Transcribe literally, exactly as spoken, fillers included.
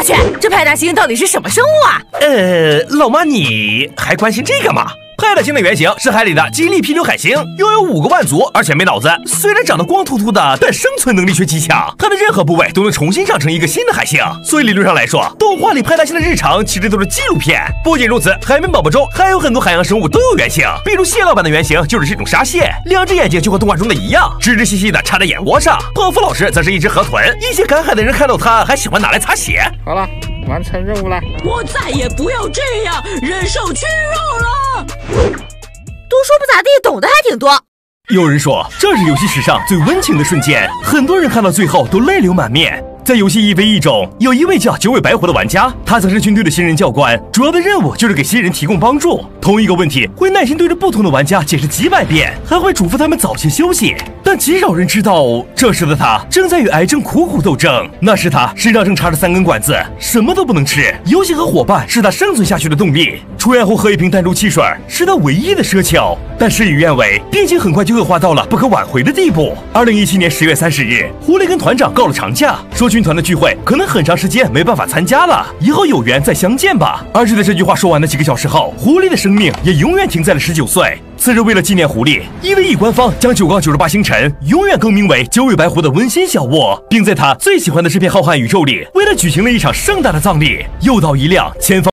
我去，这派大星到底是什么生物啊？ 呃，老妈，你还关心这个吗？派大星的原型是海里的基利皮瘤海星，拥有五个腕足，而且没脑子。虽然长得光秃秃的，但生存能力却极强。它的任何部位都能重新长成一个新的海星。所以理论上来说，动画里派大星的日常其实都是纪录片。不仅如此，海绵宝宝中还有很多海洋生物都有原型，比如蟹老板的原型就是这种沙蟹，两只眼睛就和动画中的一样，直直细细的插在眼窝上。泡芙老师则是一只河豚，一些赶海的人看到它还喜欢拿来擦鞋。 好了，完成任务了。 我再也不要这样忍受屈辱了。 都说不咋地，懂得还挺多。 有人说这是游戏史上最温情的瞬间，很多人看到最后都泪流满面。在游戏一 v 一中，有一位叫九尾白狐的玩家，他曾是军队的新人教官，主要的任务就是给新人提供帮助。同一个问题会耐心对着不同的玩家解释几百遍，还会嘱咐他们早些休息。但极少人知道，这时的他正在与癌症苦苦斗争。那时他身上正插着三根管子，什么都不能吃。游戏和伙伴是他生存下去的动力。出院后喝一瓶弹珠汽水是他唯一的奢求。但事与愿违，病情很快就恶化到了不可挽回的地步。二零一七年十月三十日，狐狸跟团长告了长假，说军团的聚会可能很长时间没办法参加了，以后有缘再相见吧。而就在这句话说完的几个小时后，狐狸的生命也永远停在了十九岁。次日，为了纪念狐狸，一 v 一官方将九杠九十八星辰永远更名为九尾白狐的温馨小窝，并在他最喜欢的这片浩瀚宇宙里，为他举行了一场盛大的葬礼。又到一辆前方